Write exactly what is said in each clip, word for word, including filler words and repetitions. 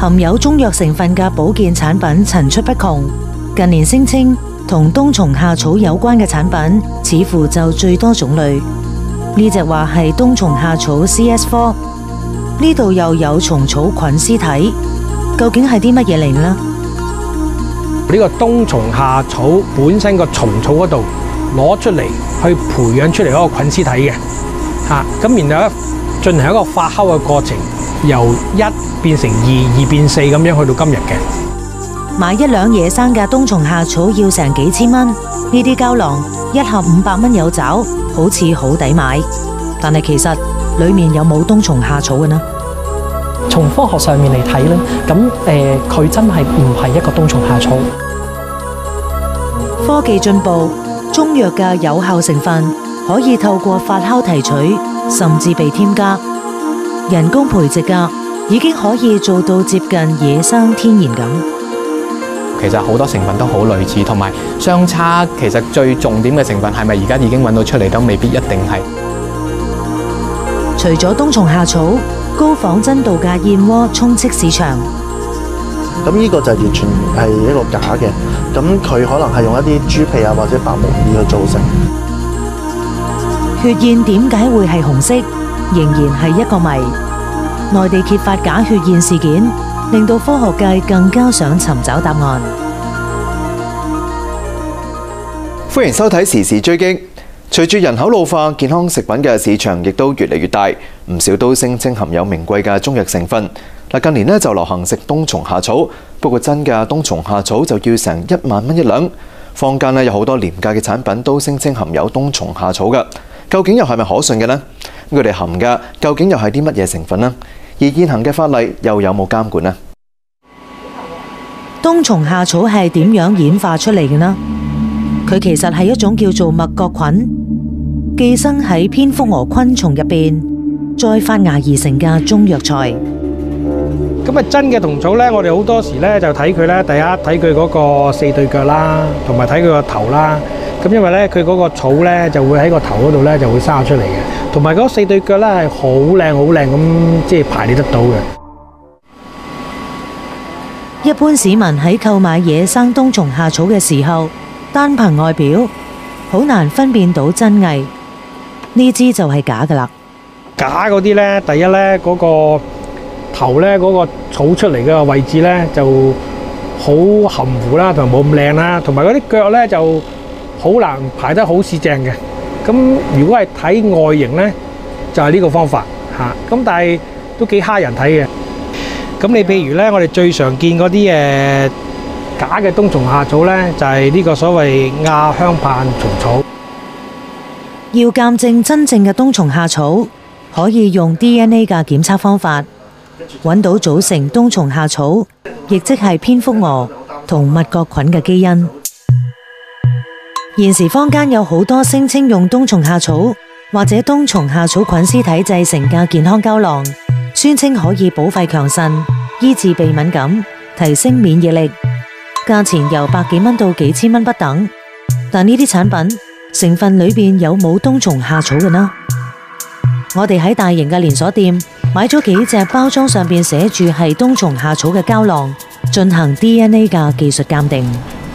含有中藥成分嘅保健產品層出不窮。近年聲稱同冬蟲夏草有關嘅產品，似乎就最多種類。呢隻話係冬蟲夏草 C S 四，呢度又有蟲草菌絲體，究竟係啲乜嘢嚟呢？ 呢個冬蟲夏草本身個蟲草嗰度攞出嚟去培養出嚟嗰個菌絲體嘅，嚇咁然後咧進行一個發酵嘅過程，由一變成二，二變四咁樣去到今日嘅。 買一兩野生嘅冬蟲夏草要成幾千蚊，呢啲膠囊一盒五百蚊有找，好似好抵買。但係其實裡面有冇冬蟲夏草嘅呢？ 從科學上面嚟睇咧，咁誒佢真係唔係一個冬蟲夏草。 科技進步，中藥嘅有效成分可以透過發酵提取，甚至被添加人工培植㗎，已經可以做到接近野生天然咁。 其實好多成分都好類似，同埋相差其實最重點嘅成分係咪而家已經揾到出嚟都未必一定係。 除咗冬蟲夏草，高仿真度嘅燕窩充斥市場。 咁呢個就完全係一個假嘅，咁佢可能係用一啲豬皮啊或者白木耳去造成。 血燕點解會係紅色，仍然係一個謎。內地揭發假血燕事件，令到科學界更加想尋找答案。 歡迎收睇時事追擊。隨住人口老化，健康食品嘅市場亦都越嚟越大，唔少都聲稱含有名貴嘅中藥成分。嗱，近年呢就流行食冬蟲夏草，不過真嘅冬蟲夏草就要成一萬蚊一兩。坊間呢有好多廉價嘅產品都聲稱含有冬蟲夏草嘅，究竟又係咪可信嘅呢？佢哋含嘅究竟又係啲乜嘢成分呢？而現行嘅法例又有冇監管呢？ 冬蟲夏草係點樣演化出嚟嘅呢？佢其實係一種叫做麥角菌，寄生喺蝙蝠蛾昆蟲入邊，再發芽而成嘅中藥材。 咁啊，真嘅蟲草咧，我哋好多時咧就睇佢咧，第一睇佢嗰個四對腳啦，同埋睇佢個頭啦。咁因為咧，佢嗰個草咧就會喺個頭嗰度咧就會生出嚟嘅，同埋嗰四對腳咧係好靚好靚咁，即係排列得到嘅。 一般市民喺購買野生冬蟲夏草嘅時候，單憑外表好難分辨到真偽，呢支就係假噶啦。 假嗰啲咧，第一咧嗰個頭咧嗰個草出嚟嘅位置咧就好含糊啦，同埋冇咁靚啦，同埋嗰啲腳咧就好難排得好似正嘅。咁如果係睇外形咧，就係呢個方法嚇。咁但係都幾蝦人睇嘅。咁你譬如咧，我哋最常見嗰啲誒假嘅冬蟲夏草咧，就係呢個所謂亞香盼蟲草。 要鑑證真正嘅冬蟲夏草，可以用 D N A 嘅檢測方法，揾到組成冬蟲夏草，亦即係蝙蝠蛾同麥角菌嘅基因。現時坊間有好多聲稱用冬蟲夏草或者冬蟲夏草菌絲體製成嘅健康膠囊，宣稱可以補肺強腎、醫治鼻敏感、提升免疫力，價錢由百幾蚊到幾千蚊不等。但呢啲產品成分裏邊有冇冬蟲夏草嘅呢？我哋喺大型嘅連鎖店買咗幾隻包裝上邊寫住係冬蟲夏草嘅膠囊，進行 D N A 嘅技術鑑定。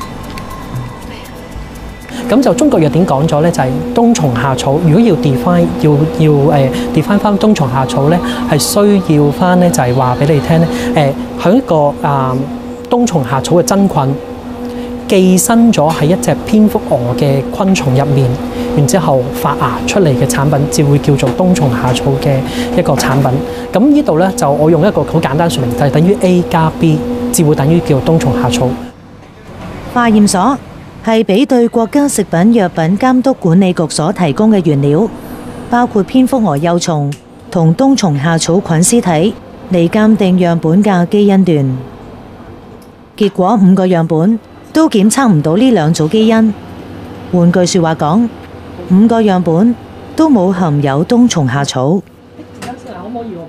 咁就中國藥典講咗咧，就係冬蟲夏草。如果要 define 要要誒 define 翻冬蟲夏草咧，係需要翻咧就係話俾你聽咧，誒喺一個啊冬蟲夏草嘅真菌寄生咗喺一隻蝙蝠蛾嘅昆蟲入面，然之後發芽出嚟嘅產品，就會叫做冬蟲夏草嘅一個產品。咁呢度咧就我用一個好簡單説明，就係等於 A 加 B， 至會等於叫冬蟲夏草。 化驗所係比對國家食品藥品監督管理局所提供嘅原料，包括蝙蝠蛾幼蟲同冬蟲夏草菌絲體嚟鑑定樣本嘅基因段。結果五個樣本都檢測唔到呢兩組基因。換句說話講，五個樣本都冇含有冬蟲夏草。 可唔可以？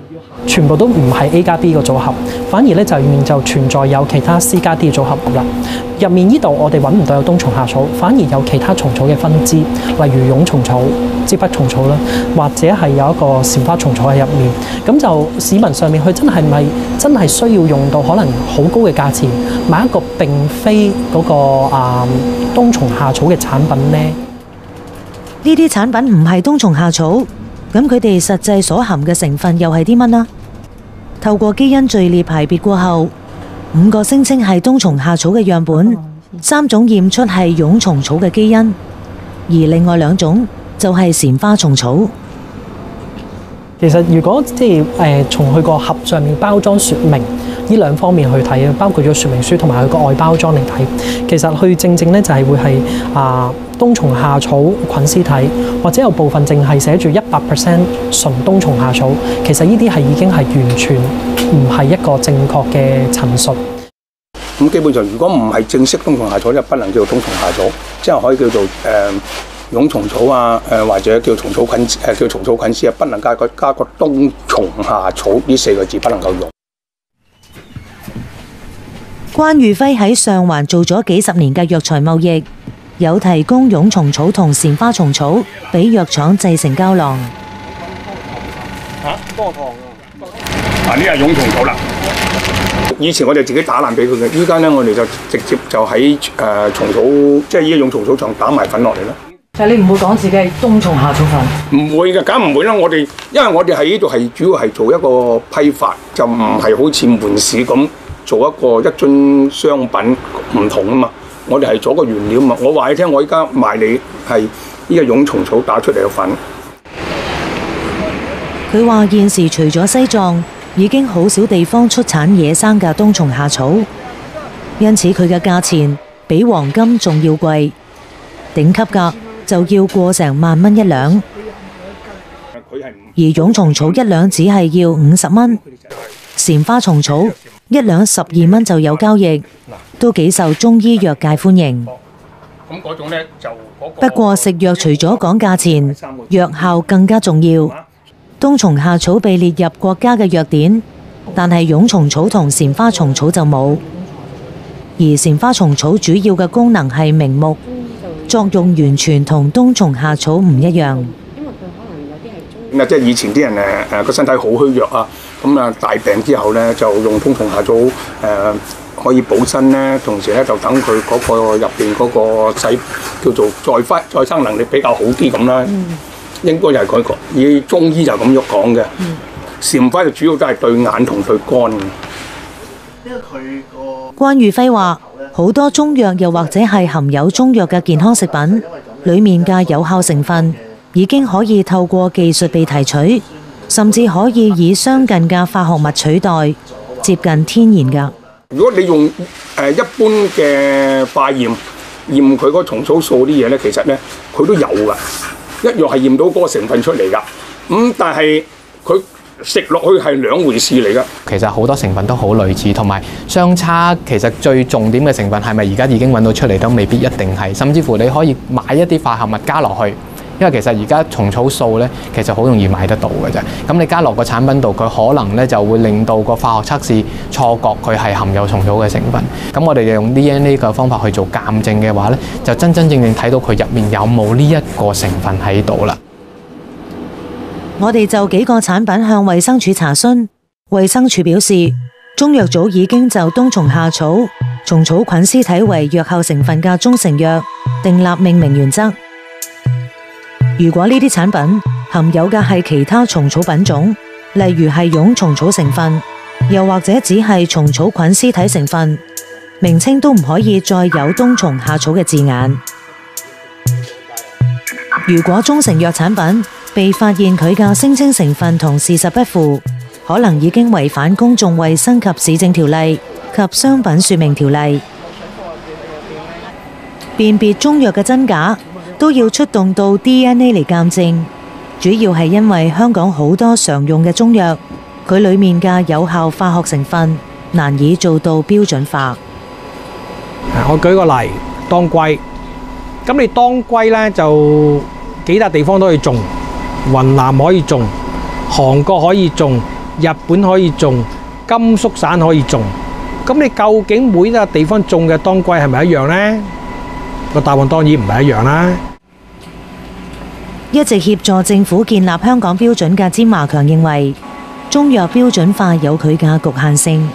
全部都唔係 A 加 B 個組合，反而咧就入面就存在有其他 C 加 D 嘅組合啦。入面呢度我哋揾唔到有冬蟲夏草，反而有其他蟲草嘅分支，例如蛹蟲草、支筆蟲草啦，或者係有一個蟬花蟲草喺入面。咁就市民上面佢真係咪真係需要用到可能好高嘅價錢買一個並非嗰、個啊、嗯、冬蟲夏草嘅產品呢？ 呢啲產品唔係冬蟲夏草，咁佢哋實際所含嘅成分又係啲乜呢？透過基因序列排別過後，五個聲稱係冬蟲夏草嘅樣本，三種驗出係蛹蟲草嘅基因，而另外兩種就係蟬花蟲草。 其實如果即係誒從佢個盒上面包裝説明呢兩方面去睇，包括咗説明書同埋佢個外包裝嚟睇，其實佢正正咧就係會係啊冬蟲夏草菌絲體，或者有部分淨係寫住一百 percent 純冬蟲夏草。其實呢啲係已經係完全唔係一個正確嘅陳述。 咁基本上，如果唔係正式冬蟲夏草，就不能叫做冬蟲夏草，即係可以叫做誒。呃蛹蟲草啊，誒或者叫蟲草菌誒叫蟲草菌絲啊，不能加個加個冬蟲夏草呢四個字不能夠用。 關裕輝喺上環做咗幾十年嘅藥材貿易，有提供蛹蟲草同蟬花蟲草俾藥廠製成膠囊。 嚇，多糖啊！呢係蛹蟲草啦。以前我哋自己打爛俾佢嘅，依家咧我哋就直接就喺誒蟲草，即係呢一種蟲草廠打埋粉落嚟啦。 但係你唔會講自己係冬蟲夏草粉？唔會嘅，梗唔會啦。我哋因為我哋喺呢度係主要係做一個批發，就唔係好似門市咁做一個一樽商品唔同啊嘛。我哋係做個原料嘛。我話你聽，我依家賣你係呢個蛹蟲草打出嚟嘅粉。 佢話現時除咗西藏，已經好少地方出產野生嘅冬蟲夏草，因此佢嘅價錢比黃金仲要貴，頂級㗎就要過成萬蚊一兩，而蛹蟲草一兩只係要五十蚊，蟬花蟲草一兩十二蚊就有交易，都幾受中醫藥界歡迎。不過食藥除咗講價錢，藥效更加重要。冬蟲夏草被列入國家嘅藥典，但係蛹蟲草同蟬花蟲草就冇。而蟬花蟲草主要嘅功能係明目，作用完全同冬蟲夏草唔一樣。 咁啊，即係以前啲人誒誒個身體好虛弱啊，咁啊大病之後咧，就用冬蟲夏草誒、呃、可以補身咧，同時咧就等佢嗰個入邊嗰個細叫做再翻再生能力比較好啲咁啦。嗯、應該就係嗰個，以中醫就咁樣講嘅。蟬花就主要都係對眼同對肝嘅。因為佢個關裕輝話，好多中藥又或者係含有中藥嘅健康食品，裡面嘅有效成分已經可以透過技術被提取，甚至可以以相近嘅化學物取代，接近天然㗎。 如果你用誒一般嘅化驗驗佢嗰蟲草素啲嘢咧，其實咧佢都有㗎，一樣係驗到嗰個成分出嚟㗎。咁、嗯、但係佢食落去係兩回事嚟㗎。 其實好多成分都好類似，同埋相差其實最重點嘅成分係咪而家已經揾到出嚟都未必一定係，甚至乎你可以買一啲化合物加落去。因為其實而家蟲草素咧，其實好容易買得到嘅啫。咁你加落個產品度，佢可能咧就會令到個化學測試錯覺佢係含有蟲草嘅成分。咁我哋就用 D N A 嘅方法去做鑑證嘅話咧，就真真正正睇到佢入面有冇呢一個成分喺度啦。 我哋就幾個產品向衛生署查詢，衛生署表示，中藥組已經就冬蟲夏草、蟲草菌絲體為藥效成分嘅中成藥訂立命名原則。如果呢啲產品含有嘅係其他蟲草品種，例如係蛹蟲草成分，又或者只係蟲草菌絲體成分，名稱都唔可以再有冬蟲夏草嘅字眼。如果中成藥產品被發現佢嘅聲稱成分同事實不符，可能已經違反公眾衛生及市政條例及商品說明條例。辨別中藥嘅真假都要出動到 D N A 嚟鑑證，主要係因為香港好多常用嘅中藥，佢裡面嘅有效化學成分難以做到標準化。 我舉個例，當歸，咁你當歸呢，就幾笪地方都可以種，雲南可以種，韓國可以種， 日本可以種，甘肅省可以種，咁你究竟每一個地方種嘅當歸係咪一樣呢？個答案當然唔係一樣啦。 一直協助政府建立香港標準嘅詹華強認為，中藥標準化有佢嘅局限性。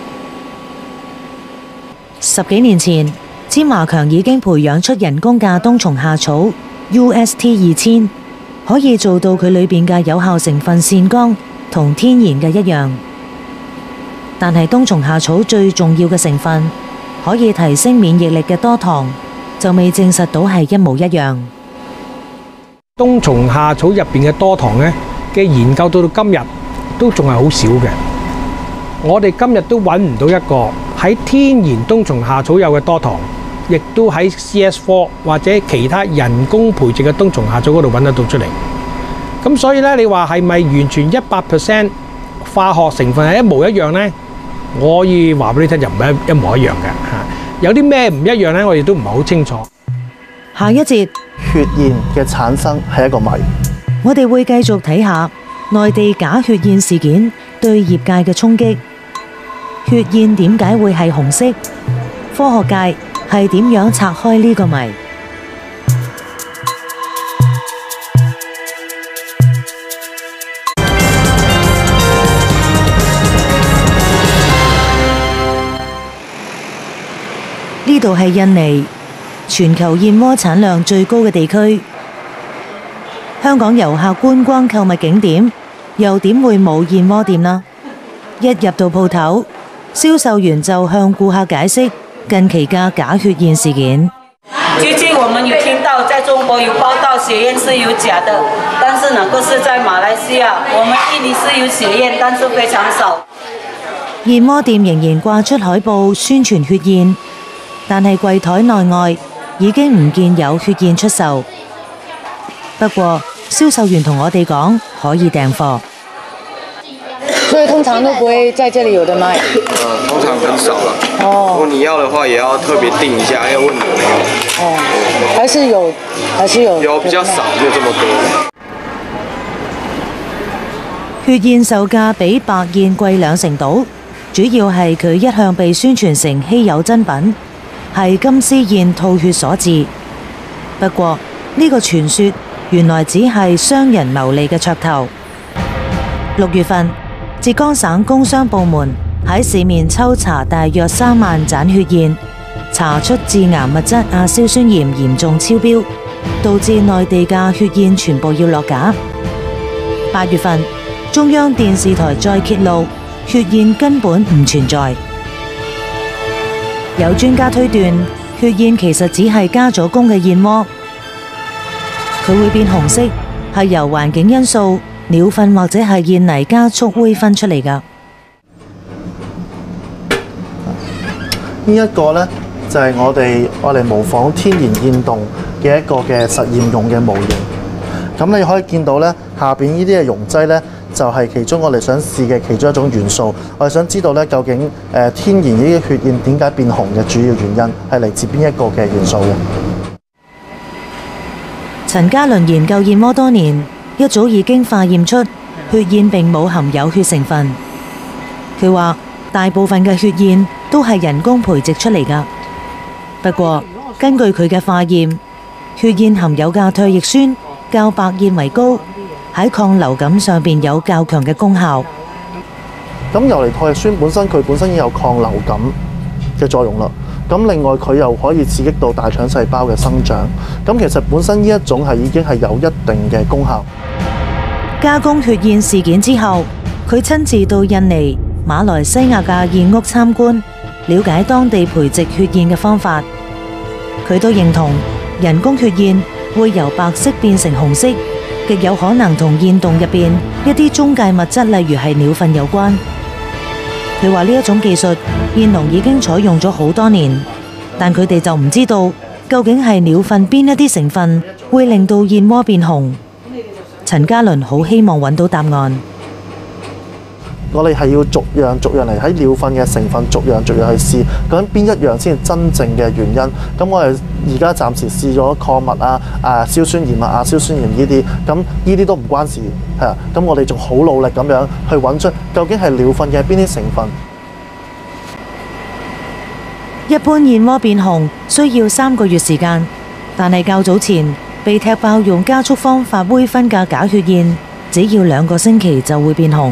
十幾年前，詹華強已經培養出人工嘅冬蟲夏草 U S T 二千，可以做到佢裏邊嘅有效成分腺苷同天然嘅一樣。但係冬蟲夏草最重要嘅成分，可以提升免疫力嘅多糖，就未證實到係一模一樣。 冬蟲夏草入邊嘅多糖呢嘅研究到到今日都仲係好少嘅。我哋今日都揾唔到一個喺天然冬蟲夏草有嘅多糖，亦都喺 C S 四 或者其他人工培植嘅冬蟲夏草嗰度揾得到出嚟。咁所以呢，你話係咪完全一百 percent 化學成分係一模一樣呢？我可以話俾你聽，就唔係一模一樣嘅嚇。有啲咩唔一樣呢？我哋都唔係好清楚。 下一節血燕嘅產生係一個謎。 我哋會繼續睇下內地假血燕事件對業界嘅衝擊。血燕點解會係紅色？科學界係點樣拆開呢個謎？呢度係印尼，全球燕窩產量最高嘅地區。香港遊客觀光購物景點，又點會冇燕窩店呢？一入到鋪頭，銷售員就向顧客解釋近期嘅假血燕事件。 最近我們有聽到在中國有報道血燕是有假的，但是能夠是在馬來西亞，我們印尼是有血燕，但是非常少。 燕窩店仍然掛出海報宣傳血燕，但係櫃台內外已經唔見有血燕出售。不過銷售員同我哋講可以訂貨， 所以通常都不會在這裡有得賣。 嗯，通常很少了。 哦。 如果你要的話，也要特別訂一下，要問有沒有。 哦，還是有，還是有。 有比較少，沒有這麼多。 血燕售價比白燕貴兩成到，主要係佢一向被宣傳成稀有珍品，係金絲燕吐血所致。不過呢個傳說原來只係商人牟利嘅噱頭。六月份，浙江省工商部門喺市面抽查大約三萬盞血燕，查出致癌物質亞硝酸鹽嚴重超標，導致內地嘅血燕全部要落架。八月份，中央電視台再揭露血燕根本唔存在。有專家推斷，血燕其實只係加咗工嘅燕窩，佢會變紅色係由環境因素、鳥糞或者係燕泥加速煨分出嚟㗎。 呢一個呢，就係我哋我哋模仿天然燕凍嘅一個嘅實驗用嘅模型。咁你可以見到呢，下邊呢啲嘅溶劑呢，就係其中我哋想試嘅其中一種元素。我哋想知道呢，究竟誒天然呢啲血燕點解變紅嘅主要原因係嚟自邊一個嘅元素嘅？ 陳家倫研究燕窩多年，一早已經化驗出血燕並冇含有血成分。佢話大部分嘅血燕都係人工培植出嚟㗎。不過根據佢嘅化驗，血燕含有嘅唾液酸較白燕為高，喺抗流感上邊有較強嘅功效。 咁游離唾液酸本身佢本身已經有抗流感嘅作用啦。咁另外佢又可以刺激到大腸細胞嘅生長。咁其實本身呢一種係已經係有一定嘅功效。 加工血燕事件之後，佢親自到印尼、馬來西亞嘅燕屋參觀，了解當地培植血燕嘅方法。佢都認同人工血燕會由白色變成紅色，極有可能同燕凍入邊一啲中介物質，例如係鳥糞有關。佢話呢一種技術，燕農已經採用咗好多年，但佢哋就唔知道究竟係鳥糞邊一啲成分會令到燕窩變紅。陳家倫好希望揾到答案。 我哋係要逐樣逐樣嚟喺尿糞嘅成分逐樣逐樣去試，究竟邊一樣先係真正嘅原因？咁我哋而家暫時試咗礦物啊、啊硝酸鹽啊、亞硝酸鹽呢啲，咁呢啲都唔關事，係啊。咁我哋仲好努力咁樣去揾出究竟係尿糞嘅邊啲成分。 一般燕窩變紅需要三個月時間，但係較早前被踢爆用加速方法煨分嘅假血燕，只要兩個星期就會變紅。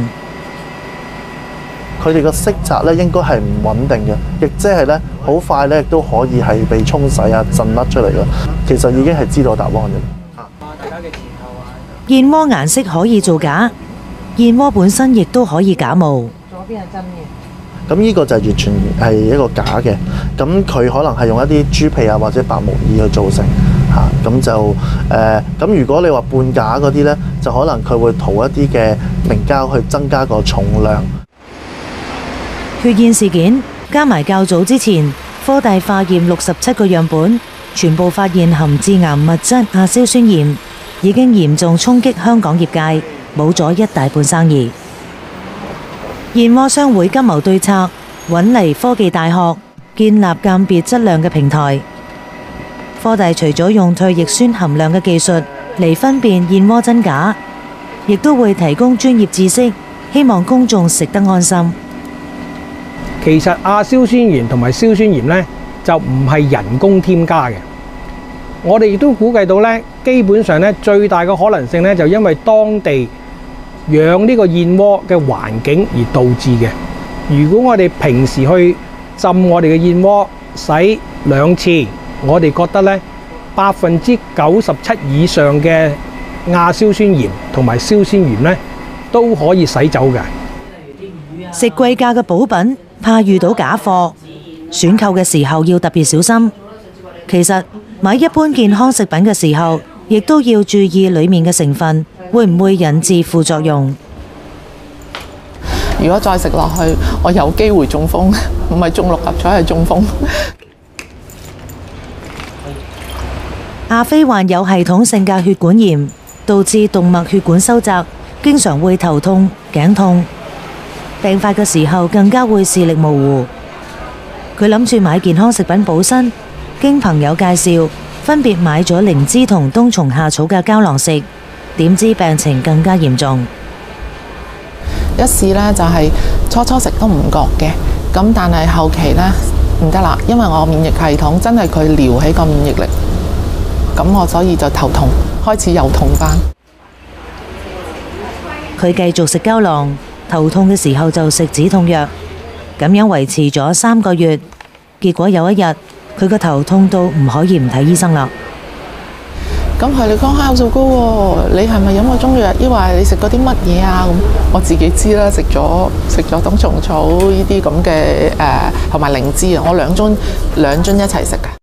佢哋個色澤咧應該係唔穩定嘅，亦即係咧好快咧亦都可以係被沖洗啊、震甩出嚟嘅。其實已經係知道答案嘅。 燕窩顏色可以造假，燕窩本身亦都可以假冒。 左邊係真嘅。 咁呢個就完全係一個假嘅，咁佢可能係用一啲豬皮啊或者白木耳去做成嚇，咁就誒，咁、呃、如果你話半假嗰啲呢，就可能佢會塗一啲嘅明膠去增加個重量。 血燕事件加埋較早之前，科大化驗六十七個樣本，全部發現含致癌物質亞硝酸鹽，已經嚴重衝擊香港業界，冇咗一大半生意。燕窩商會金謀對策，揾嚟科技大學建立鑑別質量嘅平台。科大除咗用退液酸含量嘅技術嚟分辨燕窩真假，亦都會提供專業知識，希望公眾食得安心。 其實亞硝酸鹽同埋硝酸鹽呢，就唔係人工添加嘅。我哋亦都估計到呢，基本上呢，最大嘅可能性呢，就因為當地養呢個燕窩嘅環境而導致嘅。如果我哋平時去浸我哋嘅燕窩洗兩次，我哋覺得呢百分之九十七以上嘅亞硝酸鹽同埋硝酸鹽呢都可以洗走嘅。 食貴價嘅補品，怕遇到假貨，選購嘅時候要特別小心。其實買一般健康食品嘅時候，亦都要注意裡面嘅成分會唔會引致副作用。 如果再食落去，我有機會中風，唔係中六合彩係中風。 阿飛患有系統性嘅血管炎，導致動脈血管收窄，經常會頭痛、頸痛。病發嘅時候更加會視力模糊。佢諗住買健康食品補身，經朋友介紹，分別買咗靈芝同冬蟲夏草嘅膠囊食，點知病情更加嚴重。 一試呢就係初初食都唔覺嘅，咁但係後期呢唔得啦，因為我免疫系統真係佢撩起個免疫力，咁我所以就頭痛，開始又痛返。 佢繼續食膠囊，頭痛嘅時候就食止痛藥，咁樣維持咗三個月。結果有一日，佢個頭痛到唔可以唔睇醫生啦。 咁佢哋講酵素高喎，你係咪飲過中藥？抑或你食過啲乜嘢啊？咁我自己知啦，食咗食咗冬蟲草呢啲咁嘅誒，同埋靈芝啊，我兩樽兩樽一齊食㗎。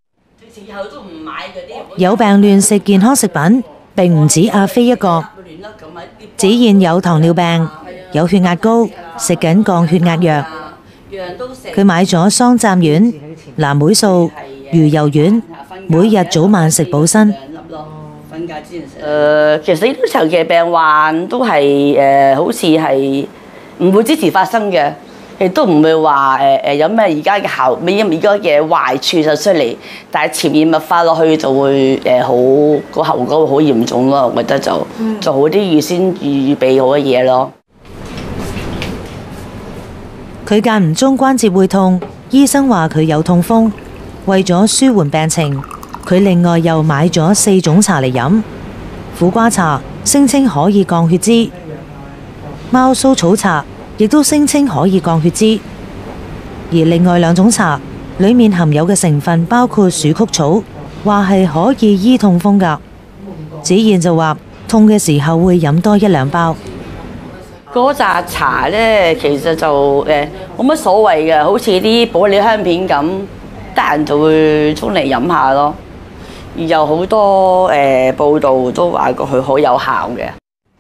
有病亂食健康食品，並唔止阿飛一個。子燕有糖尿病，有血壓高，食緊降血壓藥。佢買咗桑贊丸、藍莓素、魚油丸，每日早晚食補身。 誒、呃，其實呢啲長期病患都係誒、呃，好似係唔會即時發生嘅，亦都唔會話誒誒有咩而家嘅效，咩而家嘅壞處就出嚟，但係潛移默化落去就會誒好個後果會好嚴重咯。我覺得就做好啲預先預備好嘅嘢咯。 佢間唔中關節會痛，醫生話佢有痛風，為咗舒緩病情。佢另外又買咗四種茶嚟飲，苦瓜茶聲稱可以降血脂，貓蘇草茶亦都聲稱可以降血脂，而另外兩種茶裡面含有嘅成分包括鼠曲草，話係可以醫痛風㗎。子燕就話痛嘅時候會飲多一兩包。 嗰扎茶呢，其實就誒冇乜所謂嘅，好似啲保利香片咁，得閒就會沖嚟飲下咯。而有好多誒、呃、報道都話過佢好有效嘅。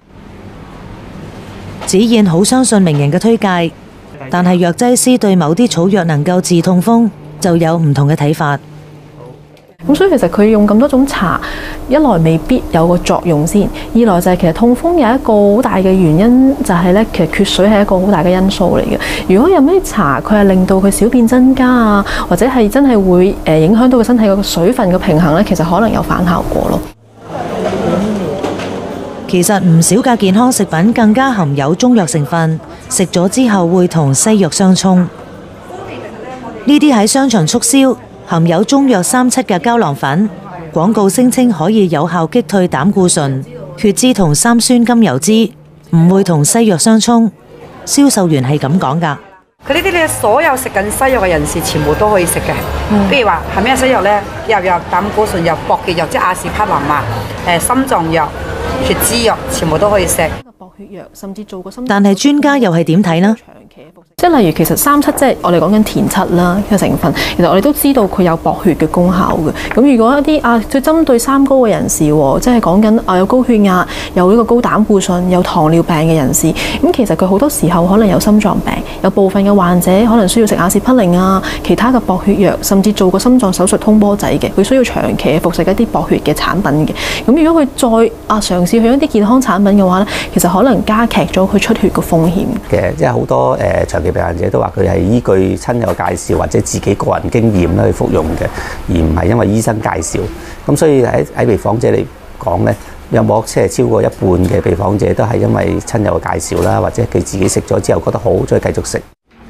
子燕好相信名人嘅推介，但係藥劑師對某啲草藥能夠治痛風就有唔同嘅睇法。 咁所以其實佢用咁多種茶，一來未必有個作用先，二來就係其實痛風有一個好大嘅原因就係咧，其實缺水係一個好大嘅因素嚟嘅。如果有咩茶佢係令到佢小便增加啊，或者係真係會誒影響到個身體個水分嘅平衡咧，其實可能有反效果咯。 其實唔少嘅健康食品更加含有中藥成分，食咗之後會同西藥相衝。呢啲喺商場促銷含有中藥三七嘅膠囊粉，廣告聲稱可以有效擊退膽固醇、血脂同三酸甘油脂，唔會同西藥相衝。銷售員係咁講㗎。 佢呢啲咧，所有食緊西藥嘅人士全部都可以食嘅。譬、嗯、如話係咩西藥咧？又有膽固醇藥、薄血藥，即係阿士匹林啊，誒心臟藥、血脂藥，全部都可以食。 薄血藥甚至做個心， 但係專家又係點睇呢？ 即係例如其實三七即係我哋講緊田七啦嘅成分，其實我哋都知道佢有薄血嘅功效嘅。咁如果一啲啊，最針對三高嘅人士喎，即係講緊啊有高血壓、有呢個高膽固醇、有糖尿病嘅人士，咁其實佢好多時候可能有心臟病，有部分嘅患者可能需要食阿士匹靈啊、其他嘅薄血藥，甚至做個心臟手術通波仔嘅，佢需要長期服食一啲薄血嘅產品嘅。咁如果佢再啊嘗試去一啲健康產品嘅話咧，其實可能加劇咗佢出血嘅風險嘅，即係好多誒、呃、長期病患者都話佢係依據親友介紹或者自己個人經驗咧去服用嘅，而唔係因為醫生介紹。咁所以喺喺被訪者嚟講咧，有冇即係超過一半嘅被訪者都係因為親友嘅介紹啦，或者佢自己食咗之後覺得好，再繼續食。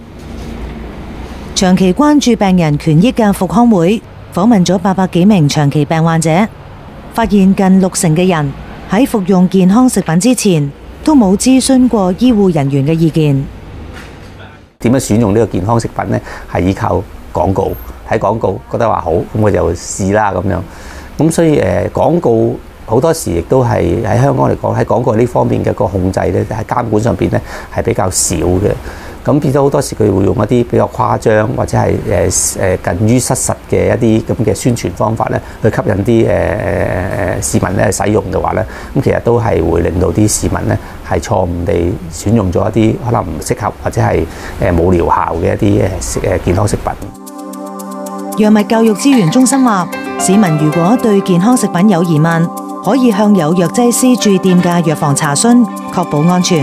長期關注病人權益嘅復康會訪問咗八百幾名長期病患者，發現近六成嘅人喺服用健康食品之前都冇諮詢過醫護人員嘅意見。 點樣選用呢個健康食品呢？係依靠廣告，睇廣告覺得話好，咁我就試啦咁樣。咁所以誒廣告好多時亦都係喺香港嚟講，喺廣告呢方面嘅個控制咧，喺監管上邊咧係比較少嘅。咁變咗好多時佢會用一啲比較誇張或者係誒誒近於失實嘅一啲咁嘅宣傳方法咧，去吸引啲誒誒誒市民咧使用嘅話咧，咁其實都係會令到啲市民咧係錯誤地選用咗一啲可能唔適合或者係誒冇療效嘅一啲誒誒健康食品。 藥物教育資源中心話，市民如果對健康食品有疑問，可以向有藥劑師駐店嘅藥房查詢，確保安全。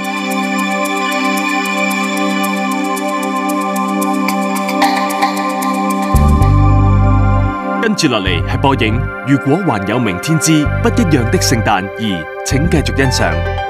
跟住落嚟係播映《如果還有明天之不一樣的聖誕二》，請繼續欣賞。